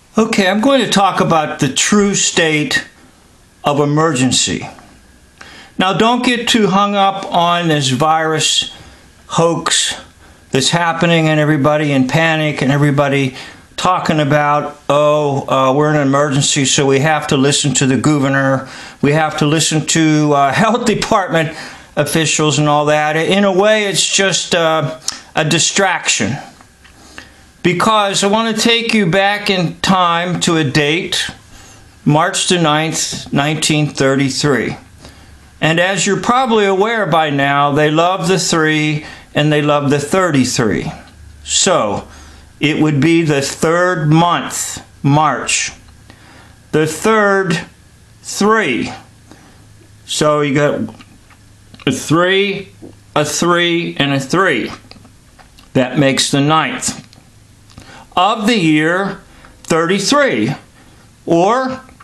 Okay, I'm going to talk about the true state of emergency. Now, don't get too hung up on this virus hoax that's happening and everybody in panic and everybody talking about, we're in an emergency, so we have to listen to the governor, we have to listen to health department officials and all that. In a way, it's just a distraction. Because I want to take you back in time to a date, March the 9th, 1933. And as you're probably aware by now, they love the 3 and they love the 33. So, it would be the 3rd month, March. The 3rd, 3. So you got a 3, a 3, and a 3. That makes the 9th. Of the year 33, or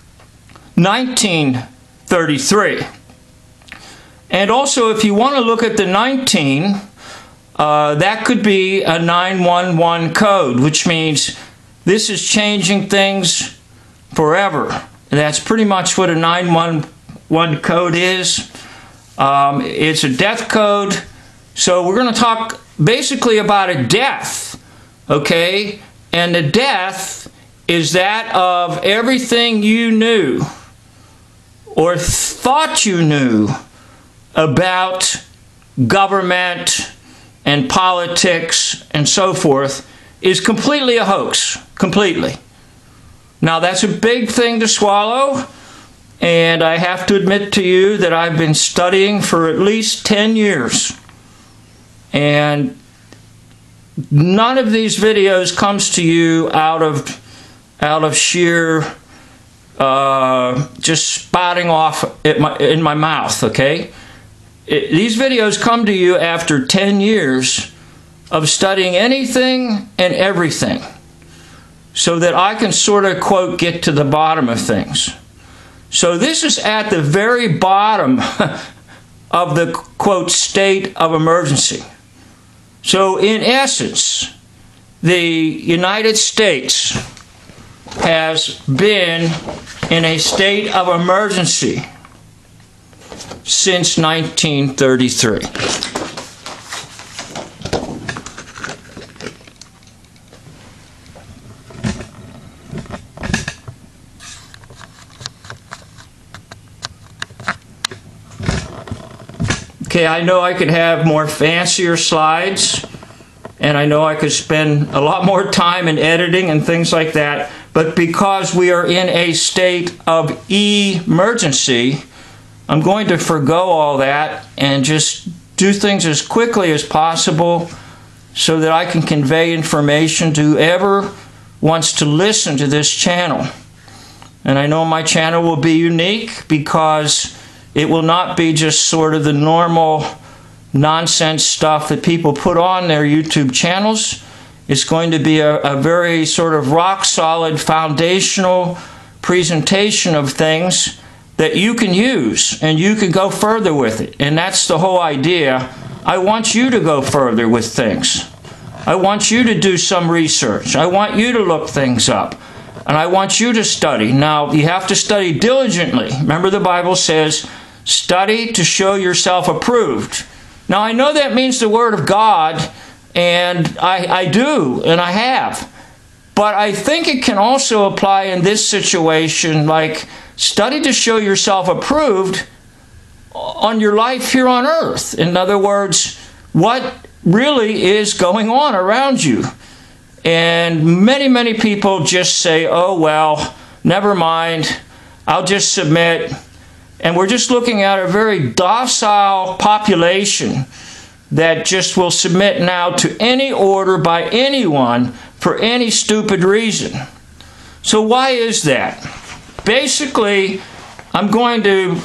1933. And also, if you want to look at the 19, that could be a 911 code, which means this is changing things forever. And that's pretty much what a 911 code is. It's a death code. So we're going to talk basically about a death, okay? And the death is that of everything you knew or thought you knew about government and politics and so forth is completely a hoax. Completely. Now, that's a big thing to swallow, and I have to admit to you that I've been studying for at least 10 years. And none of these videos comes to you out of sheer just spouting off in my mouth, okay? These videos come to you after 10 years of studying anything and everything so that I can sort of, quote, get to the bottom of things. So this is at the very bottom of the, quote, state of emergency. So, in essence, the United States has been in a state of emergency since 1933. Okay, I know I could have more fancier slides, and I know I could spend a lot more time in editing and things like that, but because we are in a state of emergency, I'm going to forgo all that and just do things as quickly as possible so that I can convey information to whoever wants to listen to this channel. And I know my channel will be unique because it will not be just sort of the normal nonsense stuff that people put on their YouTube channels. It's going to be a very sort of rock-solid foundational presentation of things that you can use and you can go further with it. And that's the whole idea. I want you to go further with things. I want you to do some research. I want you to look things up. And I want you to study. Now, you have to study diligently. Remember, the Bible says, study to show yourself approved. Now, I know that means the Word of God, and I do, and I have. But I think it can also apply in this situation, like study to show yourself approved on your life here on earth. In other words, what really is going on around you. And many, many people just say, oh, well, never mind, I'll just submit. And we're just looking at a very docile population that just will submit now to any order by anyone for any stupid reason. So why is that? Basically, I'm going to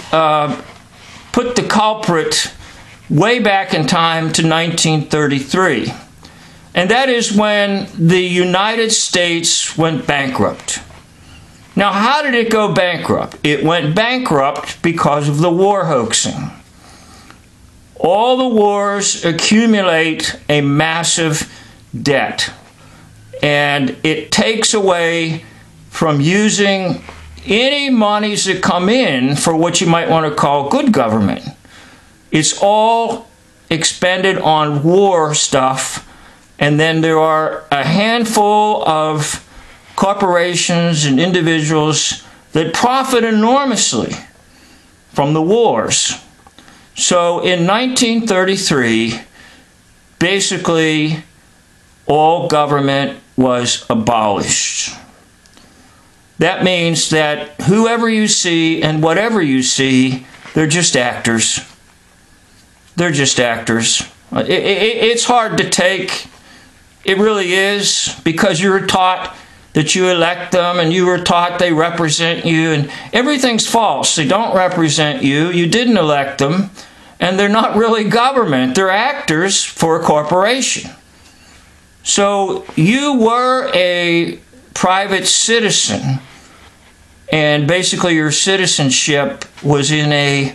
put the culprit way back in time to 1933. And that is when the United States went bankrupt. Now, how did it go bankrupt? It went bankrupt because of the war hoaxing. All the wars accumulate a massive debt. And it takes away from using any monies that come in for what you might want to call good government. It's all expended on war stuff, and then there are a handful of corporations and individuals that profit enormously from the wars. So in 1933, basically all government was abolished. That means that whoever you see and whatever you see, they're just actors. They're just actors. It's hard to take. It really is, because you were taught that you elect them and you were taught they represent you, and everything's false. They don't represent you. You didn't elect them, and they're not really government. They're actors for a corporation. So you were a private citizen, and basically your citizenship was in a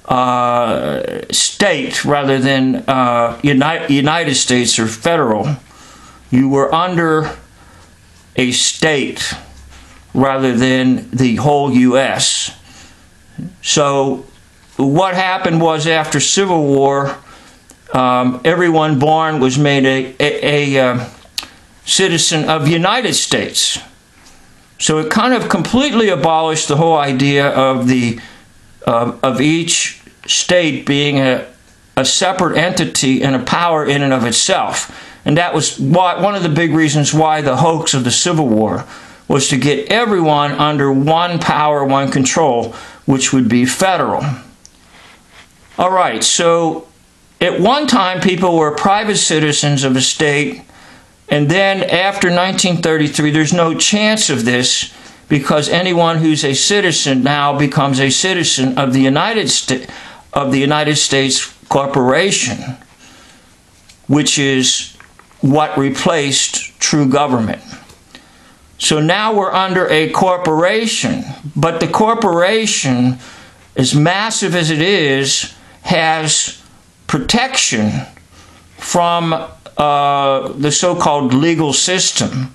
state rather than United States or federal. You were under a state rather than the whole U.S. So what happened was, after Civil War, everyone born was made a citizen of the United States. So it kind of completely abolished the whole idea of each state being a separate entity and a power in and of itself. And that was one of the big reasons why the hoax of the Civil War was to get everyone under one power, one control, which would be federal. All right, so at one time people were private citizens of a state, and then after 1933 there's no chance of this, because anyone who's a citizen now becomes a citizen of the United States Corporation, which is what replaced true government. So now we're under a corporation, but the corporation, as massive as it is, has protection from the so-called legal system.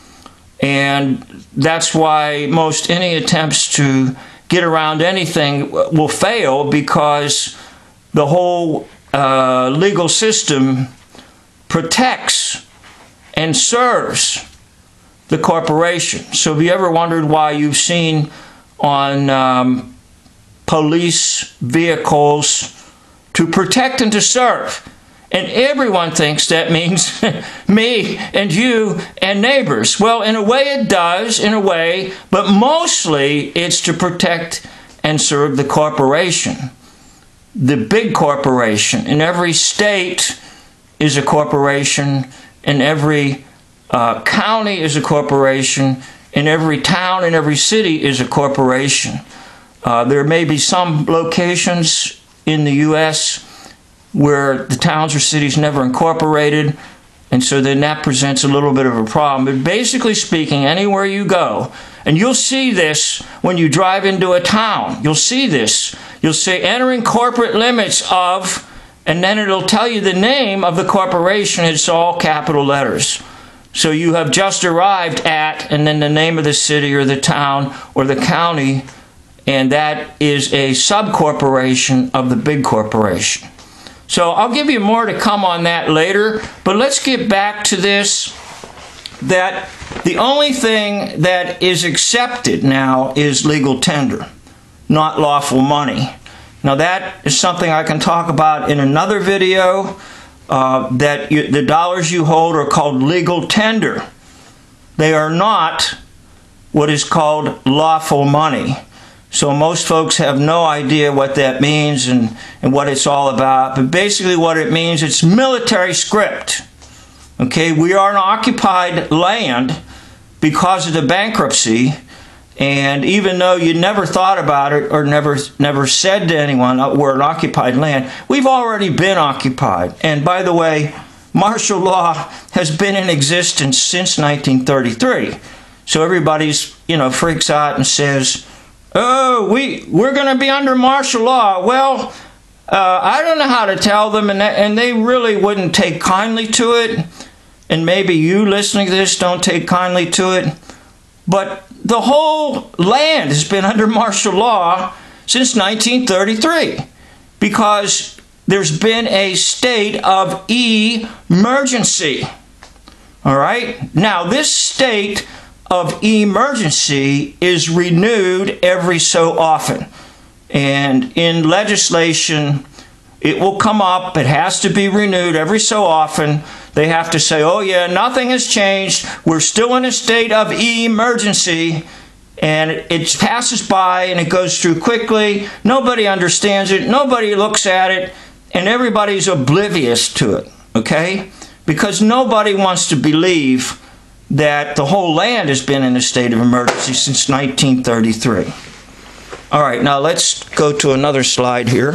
And that's why any attempts to get around anything will fail, because the whole legal system protects and serves the corporation. So have you ever wondered why you've seen on police vehicles to protect and to serve? And everyone thinks that means me and you and neighbors. Well, in a way it does, in a way, but mostly it's to protect and serve the corporation, the big corporation. In every state is a corporation, in every county is a corporation, in every town, in every city is a corporation. There may be some locations in the U.S. where the towns or cities never incorporated, and so then that presents a little bit of a problem. But basically speaking, anywhere you go, and you'll see this when you drive into a town, you'll see this. You'll say entering corporate limits of, and then it'll tell you the name of the corporation. It's all capital letters. So you have just arrived at, and then the name of the city or the town or the county, and that is a subcorporation of the big corporation. So I'll give you more to come on that later, but let's get back to this, that the only thing that is accepted now is legal tender, not lawful money. Now that is something I can talk about in another video, that the dollars you hold are called legal tender. They are not what is called lawful money. So most folks have no idea what that means and what it's all about. But basically what it means, it's military script. Okay, we are an occupied land because of the bankruptcy. And even though you never thought about it or never said to anyone, we're an occupied land, we've already been occupied. And by the way, martial law has been in existence since 1933. So everybody's, freaks out and says, oh, we're going to be under martial law. Well, I don't know how to tell them, and they really wouldn't take kindly to it. And maybe you listening to this don't take kindly to it. But the whole land has been under martial law since 1933 because there's been a state of emergency. All right? Now, this state of emergency is renewed every so often. And in legislation, it will come up. It has to be renewed every so often. They have to say, oh yeah, nothing has changed. We're still in a state of emergency. And it passes by and it goes through quickly. Nobody understands it. Nobody looks at it. And everybody's oblivious to it. Okay? Because nobody wants to believe that the whole land has been in a state of emergency since 1933. All right, now let's go to another slide here.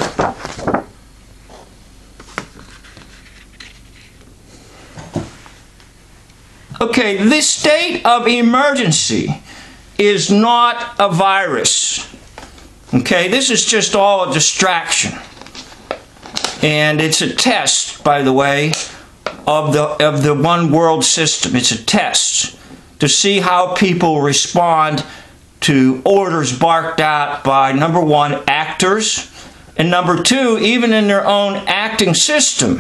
Okay, this state of emergency is not a virus. Okay, this is just all a distraction. And it's a test, by the way, of the one world system. It's a test to see how people respond to orders barked out by, number one, actors, and number two, even in their own acting system,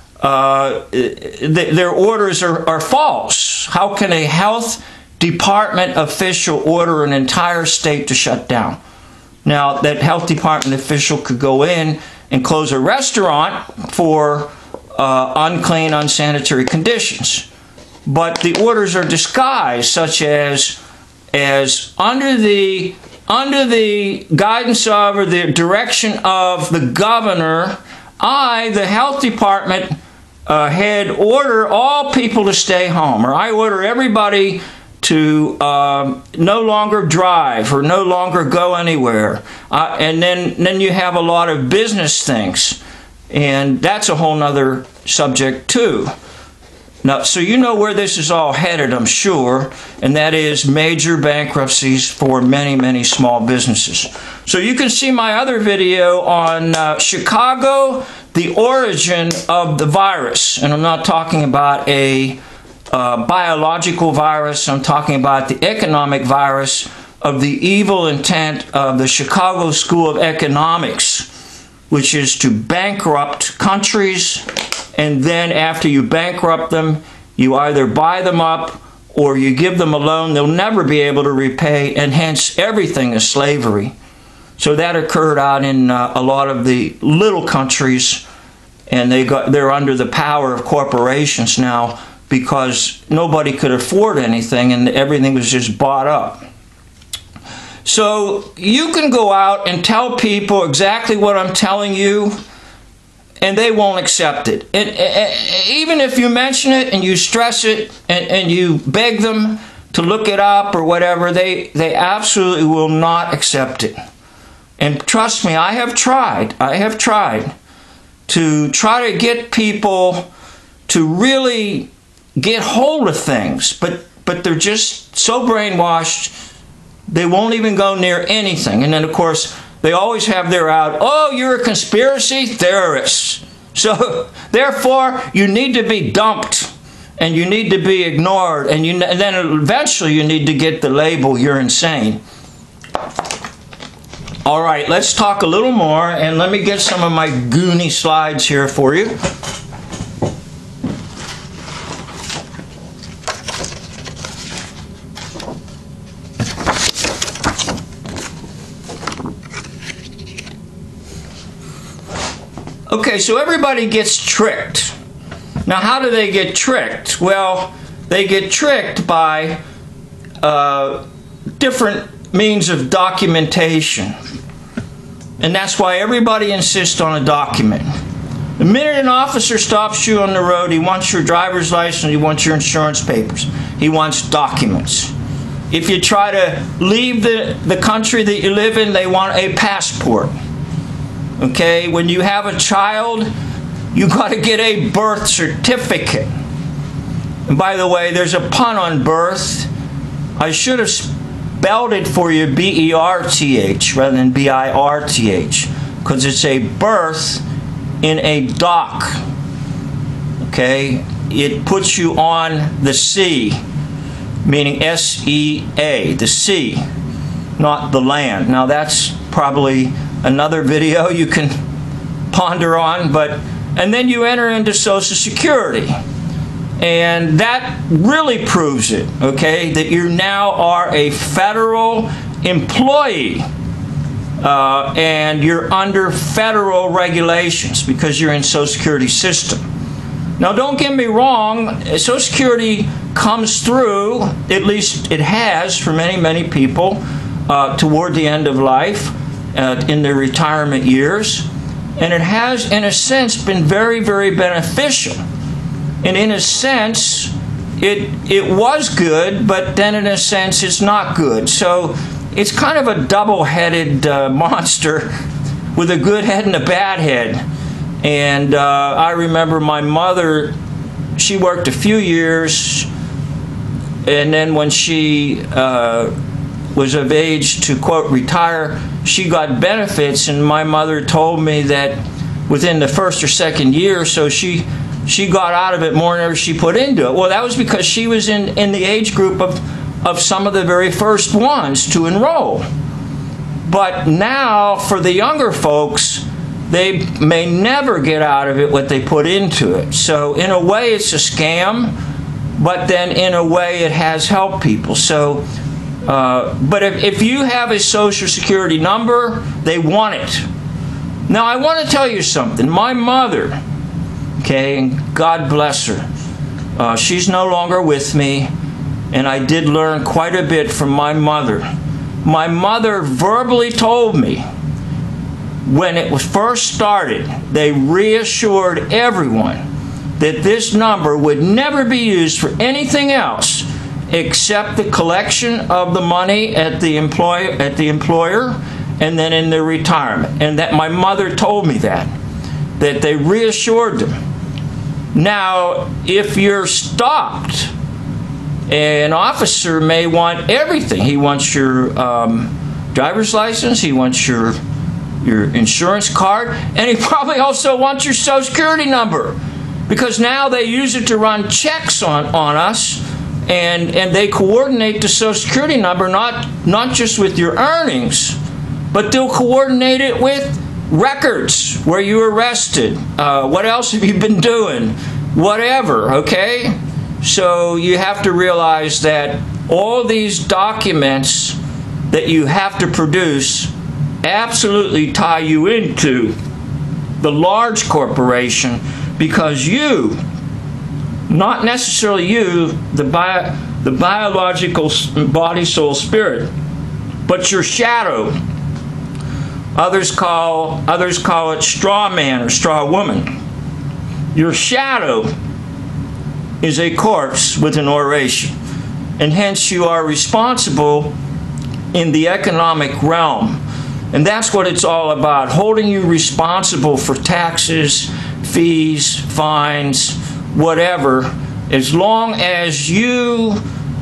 their orders are false. How can a health department official order an entire state to shut down? Now, that health department official could go in and close a restaurant for unclean, unsanitary conditions. But the orders are disguised, such as under the guidance of or the direction of the governor, I, the health department head, order all people to stay home, or I order everybody to no longer drive or no longer go anywhere. And then you have a lot of business things, and that's a whole nother subject too. Now, so you know where this is all headed, I'm sure, and that is major bankruptcies for many, many small businesses. So you can see my other video on Chicago, the origin of the virus. And I'm not talking about a biological virus. I'm talking about the economic virus of the evil intent of the Chicago School of Economics, which is to bankrupt countries. And then after you bankrupt them, you either buy them up or you give them a loan they'll never be able to repay, and hence everything is slavery. So that occurred out in a lot of the little countries, and they're under the power of corporations now because nobody could afford anything and everything was just bought up. So you can go out and tell people exactly what I'm telling you, and they won't accept it. And even if you mention it and you stress it and you beg them to look it up or whatever, they absolutely will not accept it. And trust me, I have tried to get people to really get hold of things, but they're just so brainwashed, they won't even go near anything. And then, of course, they always have their out, oh, you're a conspiracy theorist. So, therefore, you need to be dumped and you need to be ignored. And then eventually you need to get the label, you're insane. All right, let's talk a little more. And let me get some of my goony slides here for you. Okay, so everybody gets tricked. Now, how do they get tricked? Well, they get tricked by different means of documentation. And that's why everybody insists on a document. The minute an officer stops you on the road, he wants your driver's license, he wants your insurance papers. He wants documents. If you try to leave the country that you live in, they want a passport. Okay, when you have a child, you got to get a birth certificate. And by the way, there's a pun on birth. I should have spelled it for you B-E-R-T-H rather than B-I-R-T-H, because it's a birth in a dock. Okay, it puts you on the sea. meaning S-E-A, the sea, not the land. Now that's probably another video you can ponder on, and then you enter into Social Security. And that really proves it, okay, that you now are a federal employee and you're under federal regulations because you're in Social Security system. Now, don't get me wrong, Social Security comes through, at least it has for many, many people, toward the end of life, in their retirement years. And it has, in a sense, been very, very beneficial. And in a sense, it was good, but then in a sense, it's not good. So it's kind of a double-headed monster with a good head and a bad head. And I remember my mother, she worked a few years, and then when she was of age to, quote, retire, she got benefits, and my mother told me that within the first or second year or so, she got out of it more than ever she put into it. Well, that was because she was in the age group of some of the very first ones to enroll. But now, for the younger folks, they may never get out of it what they put into it. So in a way, it's a scam, but then in a way, it has helped people. So, but if you have a Social Security number, they want it. Now, I want to tell you something. My mother, okay, and God bless her, she's no longer with me, and I did learn quite a bit from my mother. My mother verbally told me, when it was first started, they reassured everyone that this number would never be used for anything else except the collection of the money at the employer and then in their retirement. And that my mother told me that they reassured them. Now, if you're stopped, an officer may want everything. He wants your driver's license, he wants your insurance card, and he probably also wants your Social Security number, because now they use it to run checks on us, and they coordinate the Social Security number not just with your earnings, but they'll coordinate it with records, where you were arrested, what else have you been doing, whatever, okay? So you have to realize that all these documents that you have to produce absolutely tie you into the large corporation, because you, not necessarily you, the biological body, soul, spirit, but your shadow. Others call it straw man or straw woman. Your shadow is a corpse with an oration, and hence you are responsible in the economic realm. And that's what it's all about, holding you responsible for taxes, fees, fines, whatever, as long as you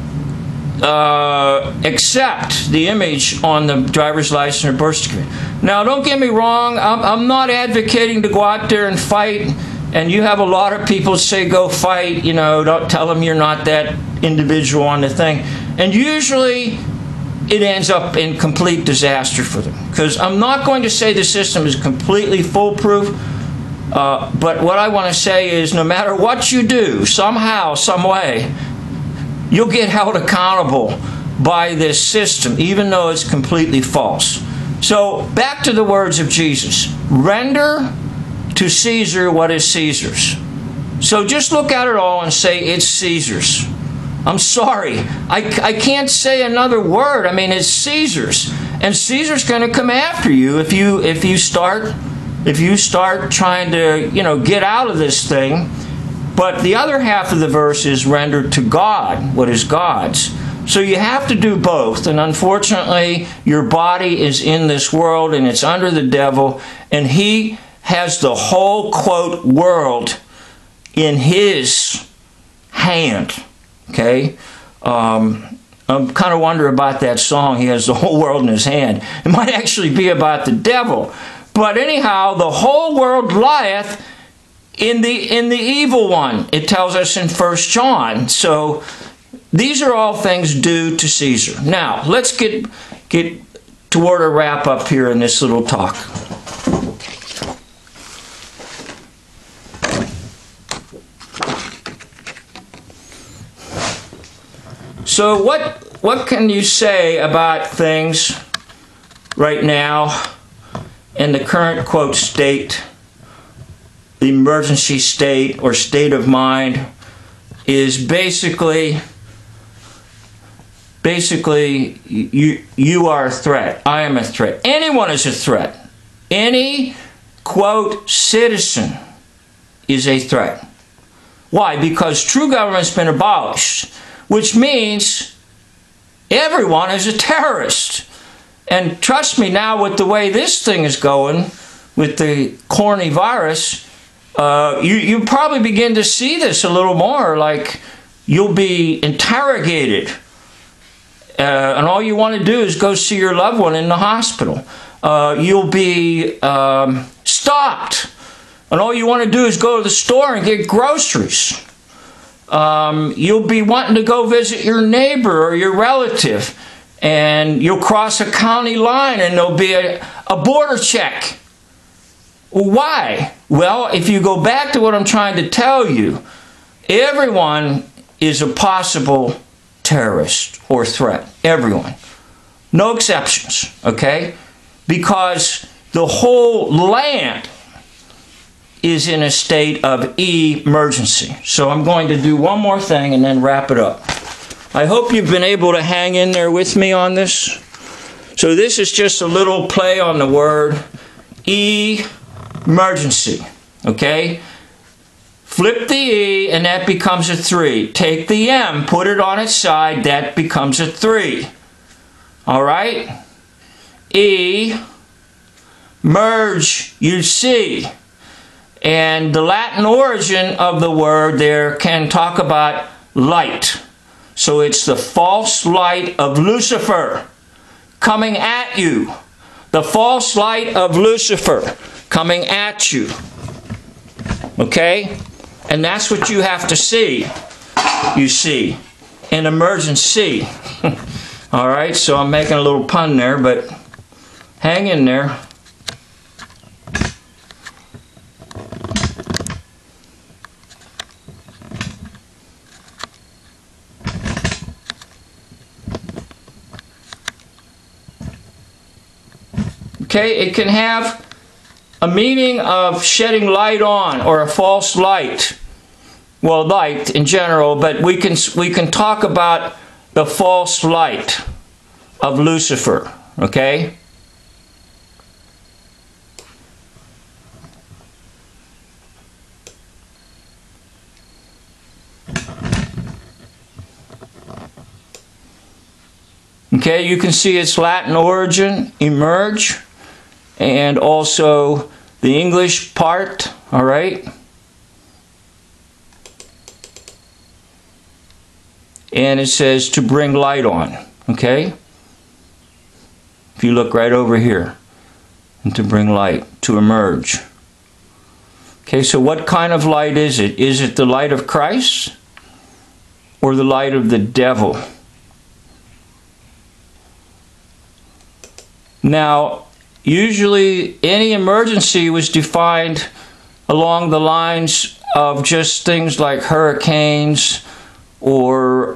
accept the image on the driver's license or birth certificate. Now, don't get me wrong, I'm not advocating to go out there and fight, and you have a lot of people say go fight, you know, don't tell them you're not that individual on the thing. And usually it ends up in complete disaster for them. Because I'm not going to say the system is completely foolproof, but what I want to say is no matter what you do, somehow, some way, you'll get held accountable by this system, even though it's completely false. So, back to the words of Jesus. Render to Caesar what is Caesar's. So just look at it all and say it's Caesar's. I'm sorry. I can't say another word. I mean, it's Caesar's. And Caesar's going to come after you if you start trying to, you know, get out of this thing. But the other half of the verse is render to God what is God's. So you have to do both. And unfortunately, your body is in this world and it's under the devil, and he has the whole, quote, world in his hand. Okay? I'm kind of wondering about that song, he has the whole world in his hand. It might actually be about the devil. But anyhow, the whole world lieth in the evil one, it tells us in 1 John. So these are all things due to Caesar. Now, let's get toward a wrap up here in this little talk. So what can you say about things right now in the current, quote, state, the emergency state or state of mind is basically you are a threat. I am a threat. Anyone is a threat. Any, quote, citizen is a threat. Why? Because true government's been abolished, which means everyone is a terrorist. And trust me, now with the way this thing is going, with the corny virus, you probably begin to see this a little more, like you'll be interrogated. And all you want to do is go see your loved one in the hospital. You'll be stopped. And all you want to do is go to the store and get groceries. You'll be wanting to go visit your neighbor or your relative. And you'll cross a county line and there'll be a border check. Why? Well, if you go back to what I'm trying to tell you, everyone is a possible terrorist or threat. Everyone. No exceptions, okay? Because the whole land is in a state of emergency. So I'm going to do one more thing and then wrap it up. I hope you've been able to hang in there with me on this. So this is just a little play on the word emergency, okay? Flip the E and that becomes a 3. Take the M, put it on its side, that becomes a 3. All right? E, merge, you see. And the Latin origin of the word there can talk about light. So it's the false light of Lucifer coming at you. The false light of Lucifer coming at you. Okay? And that's what you have to see. You see. An emergency. Alright, so I'm making a little pun there, but hang in there. Okay, it can have a meaning of shedding light on or a false light. Well, light in general, but we can talk about the false light of Lucifer, okay? Okay, you can see its Latin origin, emerge, and also the English part, all right? And it says to bring light on, okay? If you look right over here, and to bring light, to emerge. Okay, so what kind of light is it? Is it the light of Christ or the light of the devil? Now, usually any emergency was defined along the lines of just things like hurricanes or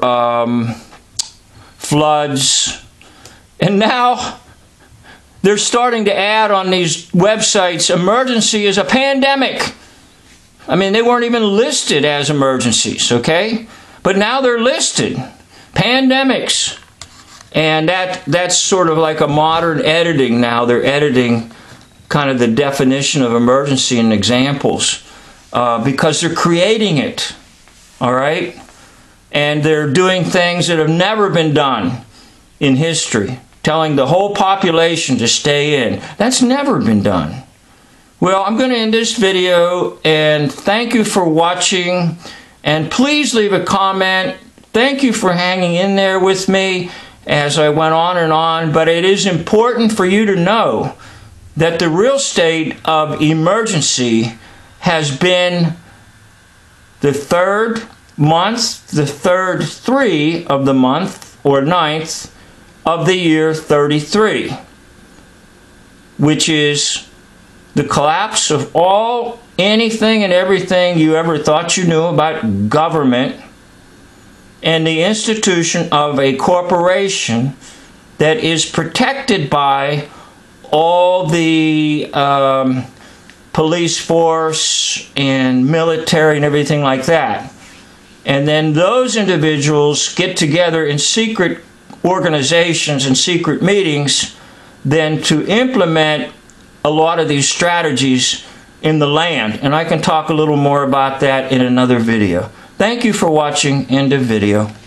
floods. And now they're starting to add on these websites, emergency is a pandemic. I mean, they weren't even listed as emergencies, okay? But now they're listed. Pandemics. And that's sort of like a modern editing now. They're editing kind of the definition of emergency in examples because they're creating it, all right? And they're doing things that have never been done in history, telling the whole population to stay in. That's never been done. Well, I'm going to end this video, and thank you for watching. And please leave a comment. Thank you for hanging in there with me as I went on and on, but it is important for you to know that the real state of emergency has been the 3rd month, the third 3 of the month, or 9th of the year 33, which is the collapse of anything and everything you ever thought you knew about government, and the institution of a corporation that is protected by all the police force and military and everything like that. And then those individuals get together in secret organizations and secret meetings then to implement a lot of these strategies in the land. And I can talk a little more about that in another video. Thank you for watching. End of video.